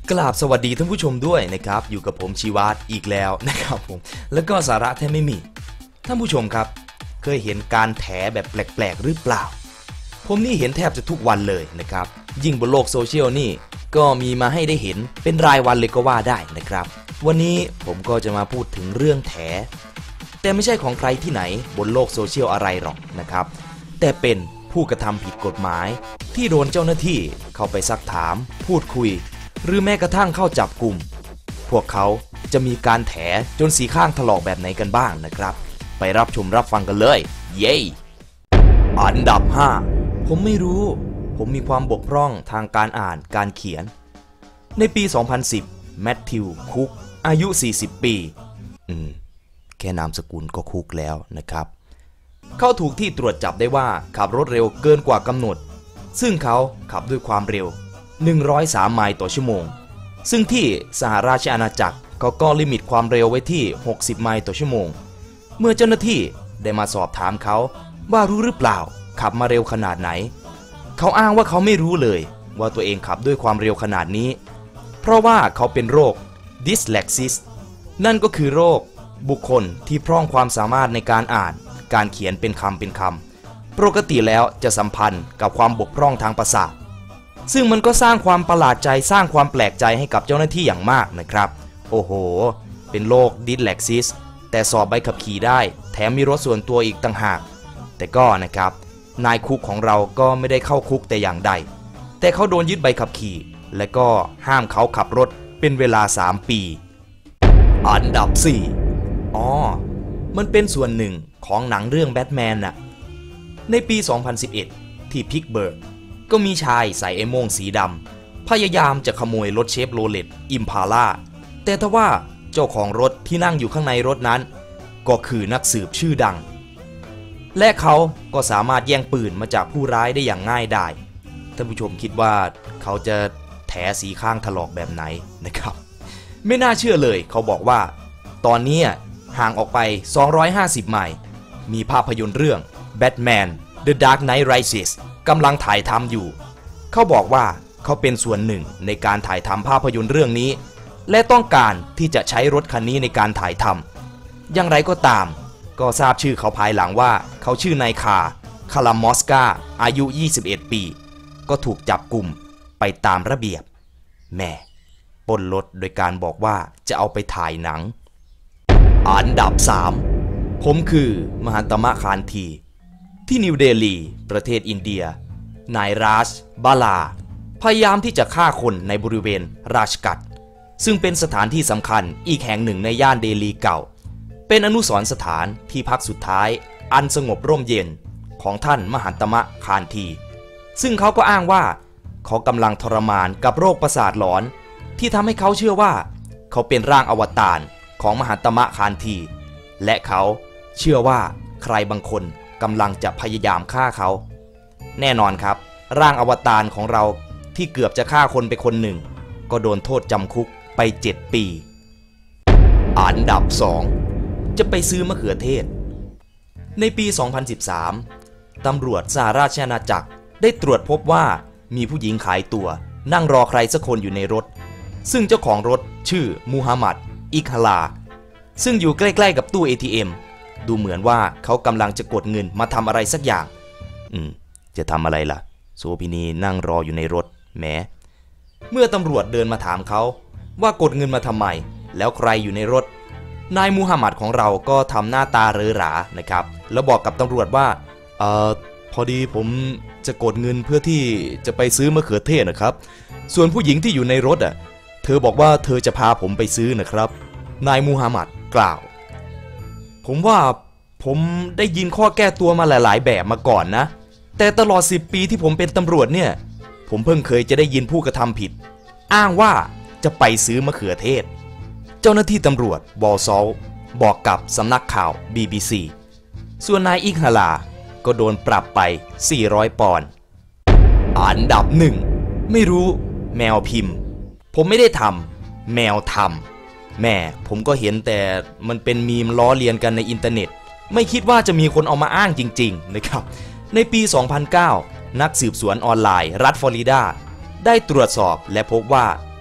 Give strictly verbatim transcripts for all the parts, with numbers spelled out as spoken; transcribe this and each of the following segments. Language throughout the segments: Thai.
กราบสวัสดีท่านผู้ชมด้วยนะครับอยู่กับผมชีวัตอีกแล้วนะครับผมแล้วก็สาระแทบไม่มีท่านผู้ชมครับเคยเห็นการแถแบบแปลกๆหรือเปล่าผมนี่เห็นแทบจะทุกวันเลยนะครับยิ่งบนโลกโซเชียลนี่ก็มีมาให้ได้เห็นเป็นรายวันเลยก็ว่าได้นะครับวันนี้ผมก็จะมาพูดถึงเรื่องแถแต่ไม่ใช่ของใครที่ไหนบนโลกโซเชียลอะไรหรอกนะครับแต่เป็นผู้กระทำผิดกฎหมายที่โดนเจ้าหน้าที่เข้าไปซักถามพูดคุยหรือแม้กระทั่งเข้าจับกลุ่มพวกเขาจะมีการแถจนสีข้างถลอกแบบไหนกันบ้างนะครับไปรับชมรับฟังกันเลยเย้อันดับห้าผมไม่รู้ผมมีความบกพร่องทางการอ่านการเขียนในปีสองพันสิบแมทธิวคุกอายุสี่สิบปีอืมแค่นามสกุลก็คุกแล้วนะครับเขาถูกที่ตรวจจับได้ว่าขับรถเร็วเกินกว่ากำหนดซึ่งเขาขับด้วยความเร็วหนึ่งร้อยสามไมล์ต่อชั่วโมงซึ่งที่สหราชอาณาจักรเขาก็ลิมิตความเร็วไว้ที่หกสิบไมล์ต่อชั่วโมงเมื่อเจ้าหน้าที่ได้มาสอบถามเขาว่ารู้หรือเปล่าขับมาเร็วขนาดไหนเขาอ้างว่าเขาไม่รู้เลยว่าตัวเองขับด้วยความเร็วขนาดนี้เพราะว่าเขาเป็นโรคดิสเลกซิสนั่นก็คือโรคบุคคลที่พร่องความสามารถในการอ่านการเขียนเป็นคำเป็นคำปกติแล้วจะสัมพันธ์กับความบกพร่องทางประสาทซึ่งมันก็สร้างความประหลาดใจสร้างความแปลกใจให้กับเจ้าหน้าที่อย่างมากนะครับโอ้โหเป็นโรคดิสเลกซิสแต่สอบใบขับขี่ได้แถมมีรถส่วนตัวอีกต่างหากแต่ก็นะครับนายคุกของเราก็ไม่ได้เข้าคุกแต่อย่างใดแต่เขาโดนยึดใบขับขี่และก็ห้ามเขาขับรถเป็นเวลาสามปีอันดับสี่อ๋อมันเป็นส่วนหนึ่งของหนังเรื่องแบทแมนน่ะในปีสองพันสิบเอ็ดที่พิกเบิร์กก็มีชายใส่ไอ้โม่งสีดำพยายามจะขโมยรถเชฟโรเลตอิมพาล่าแต่ทว่าเจ้าของรถที่นั่งอยู่ข้างในรถนั้นก็คือนักสืบชื่อดังและเขาก็สามารถแย่งปืนมาจากผู้ร้ายได้อย่างง่ายดายท่านผู้ชมคิดว่าเขาจะแถสีข้างถลอกแบบไหนนะครับไม่น่าเชื่อเลยเขาบอกว่าตอนนี้ห่างออกไปสองร้อยห้าสิบไมล์มีภาพยนตร์เรื่อง Batman The Dark Knight Rises กำลังถ่ายทำอยู่เขาบอกว่าเขาเป็นส่วนหนึ่งในการถ่ายทำภาพยนตร์เรื่องนี้และต้องการที่จะใช้รถคันนี้ในการถ่ายทำอย่างไรก็ตามก็ทราบชื่อเขาภายหลังว่าเขาชื่อนายคาคาลามอสกาอายุยี่สิบเอ็ดปีก็ถูกจับกุมไปตามระเบียบแม่ปล้นรถโดยการบอกว่าจะเอาไปถ่ายหนังอันดับสามผมคือมหันตมะคานธีที่นิวเดลีประเทศอินเดียนายราชบาลาพยายามที่จะฆ่าคนในบริเวณราชกัตซึ่งเป็นสถานที่สำคัญอีกแห่งหนึ่งในย่านเดลีเก่าเป็นอนุสรณ์สถานที่พักสุดท้ายอันสงบร่มเย็นของท่านมหันตมะคานธีซึ่งเขาก็อ้างว่าเขากำลังทรมานกับโรคประสาทหลอนที่ทำให้เขาเชื่อว่าเขาเป็นร่างอวตารของมหันตมะคานธีและเขาเชื่อว่าใครบางคนกำลังจะพยายามฆ่าเขาแน่นอนครับร่างอวตารของเราที่เกือบจะฆ่าคนไปคนหนึ่งก็โดนโทษจำคุกไปเจ็ดปีอันดับสองจะไปซื้อมะเขือเทศในปีสองพันสิบสามตำรวจสหราชอาณาจักรได้ตรวจพบว่ามีผู้หญิงขายตัวนั่งรอใครสักคนอยู่ในรถซึ่งเจ้าของรถชื่อมูฮัมหมัดอิคลาซึ่งอยู่ใกล้ๆกับตู้ เอ ที เอ็ม ดูเหมือนว่าเขากำลังจะกดเงินมาทำอะไรสักอย่างอืมจะทำอะไรล่ะโซพินีนั่งรออยู่ในรถแหมเมื่อตำรวจเดินมาถามเขาว่ากดเงินมาทำไมแล้วใครอยู่ในรถนายมูฮัมหมัดของเราก็ทำหน้าตาเรอหรานะครับแล้วบอกกับตำรวจว่าเอ่อพอดีผมจะกดเงินเพื่อที่จะไปซื้อมะเขือเทศนะครับส่วนผู้หญิงที่อยู่ในรถอ่ะเธอบอกว่าเธอจะพาผมไปซื้อนะครับนายมูฮัมหมัดกล่าวผมว่าผมได้ยินข้อแก้ตัวมาหลายๆแบบมาก่อนนะแต่ตลอดสิบปีที่ผมเป็นตำรวจเนี่ยผมเพิ่งเคยจะได้ยินผู้กระทำผิดอ้างว่าจะไปซื้อมะเขือเทศเจ้าหน้าที่ตำรวจวอลซอลบอกกับสำนักข่าว บี บี ซี ส่วนนายอิกฮาลาก็โดนปรับไปสี่ร้อยปอนด์อันดับหนึ่งไม่รู้แมวพิมพ์ผมไม่ได้ทำแมวทำแม่ผมก็เห็นแต่มันเป็นมีมล้อเลียนกันในอินเทอร์เน็ตไม่คิดว่าจะมีคนเอามาอ้างจริงๆนะครับในปีสองพันเก้านักสืบสวนออนไลน์รัฐฟลอริดาได้ตรวจสอบและพบว่า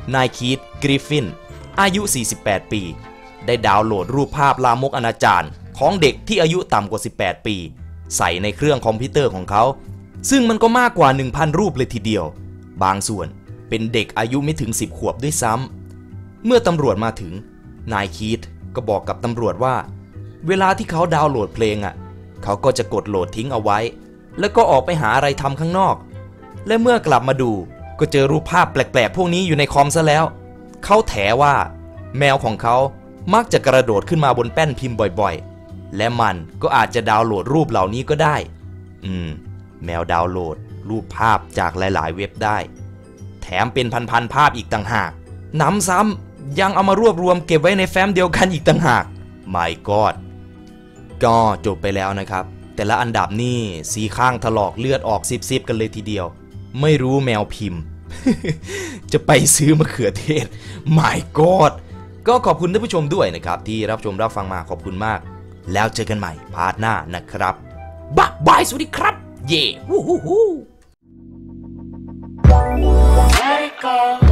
นายคีธ กริฟฟินอายุสี่สิบแปดปีได้ดาวน์โหลดรูปภาพลามกอนาจารของเด็กที่อายุต่ำกว่าสิบแปดปีใส่ในเครื่องคอมพิวเตอร์ของเขาซึ่งมันก็มากกว่า หนึ่งพัน รูปเลยทีเดียวบางส่วนเป็นเด็กอายุไม่ถึงสิบขวบด้วยซ้ำเมื่อตำรวจมาถึงนายคีธก็บอกกับตำรวจว่าเวลาที่เขาดาวน์โหลดเพลงอ่ะเขาก็จะกดโหลดทิ้งเอาไว้แล้วก็ออกไปหาอะไรทำข้างนอกและเมื่อกลับมาดูก็เจอรูปภาพแปลกๆพวกนี้อยู่ในคอมซะแล้วเขาแถว่าแมวของเขามักจะกระโดดขึ้นมาบนแป้นพิมพ์บ่อยๆและมันก็อาจจะดาวน์โหลดรูปเหล่านี้ก็ได้อืมแมวดาวน์โหลดรูปภาพจากหลายๆเว็บได้แถมเป็นพันๆภาพอีกต่างหากหนำซ้ำยังเอามารวบรวมเก็บไว้ในแฟ้มเดียวกันอีกต่างหาก My God ก็จบไปแล้วนะครับแต่ละอันดับนี่สีข้างถลอกเลือดออกซิบๆกันเลยทีเดียวไม่รู้แมวพิมพ์ จะไปซื้อมะเขือเทศ My God ก็ขอบคุณท่านผู้ชมด้วยนะครับที่รับชมรับฟังมาขอบคุณมากแล้วเจอกันใหม่พาร์ทหน้านะครับบ๊ายบายสวัสดีครับเย่วู้ฮู้ฮู้ Let it go.